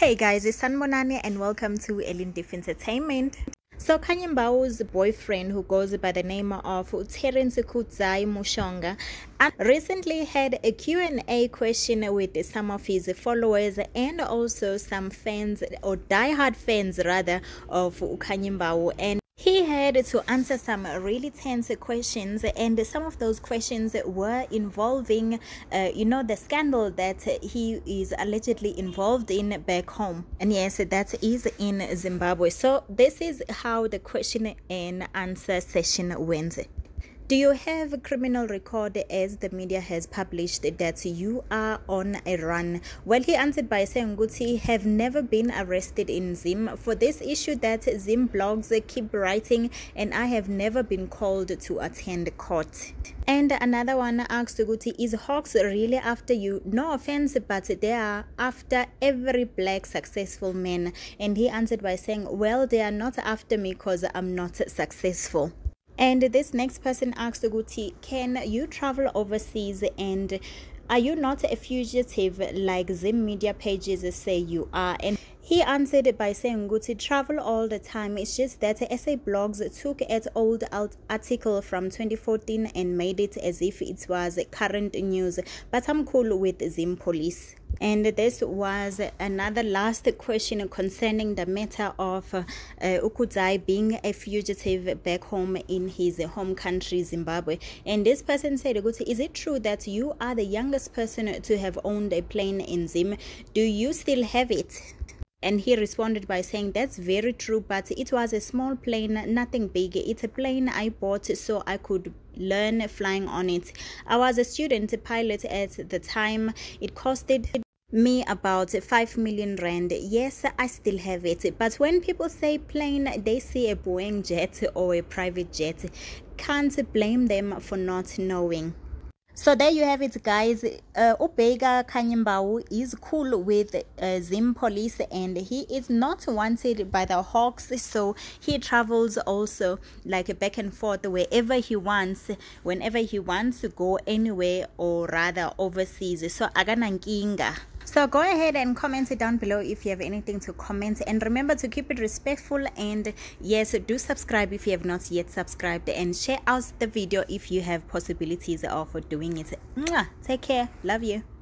Hey guys, it's Sanbonani and welcome to Elin Defense Entertainment. So Khanyi Mbau's boyfriend, who goes by the name of Terence Kudzai Mushonga, recently had a Q&A question with some of his followers and also some fans, or diehard fans rather, of Khanyi Mbau. And he had to answer some really tense questions, and some of those questions were involving, the scandal that he is allegedly involved in back home. And yes, that is in Zimbabwe. So this is how the question and answer session went. Do you have a criminal record, as the media has published that you are on a run? Well, he answered by saying Guti have never been arrested in Zim for this issue that Zim blogs keep writing, and I have never been called to attend court. And another one asked Guti, is Hawks really after you? No offense, but they are after every black successful man. And he answered by saying, well, they are not after me because I'm not successful. And this next person asked Guti, can you travel overseas, and are you not a fugitive like Zim media pages say you are? And he answered by saying, Guti, travel all the time. It's just that SA Blogs took an old article from 2014 and made it as if it was current news. But I'm cool with Zim police. And this was another last question concerning the matter of Ukudzai being a fugitive back home in his home country, Zimbabwe. And this person said, is it true that you are the youngest person to have owned a plane in Zim? Do you still have it? And he responded by saying, that's very true, but it was a small plane, nothing big. It's a plane I bought so I could learn flying on it. I was a student pilot at the time. It costed me about 5 million rand. Yes, I still have it. But when people say plane, they see a Boeing jet or a private jet. Can't blame them for not knowing. So there you have it, guys. Ubheka Khanyi Mbau is cool with Zim police, and he is not wanted by the Hawks, so he travels also like back and forth wherever he wants, whenever he wants to go anywhere, or rather overseas. So aganankinga. So go ahead and comment it down below if you have anything to comment, and remember to keep it respectful, and yes, do subscribe if you have not yet subscribed, and share out the video if you have possibilities of doing it. Mwah! Take care, love you.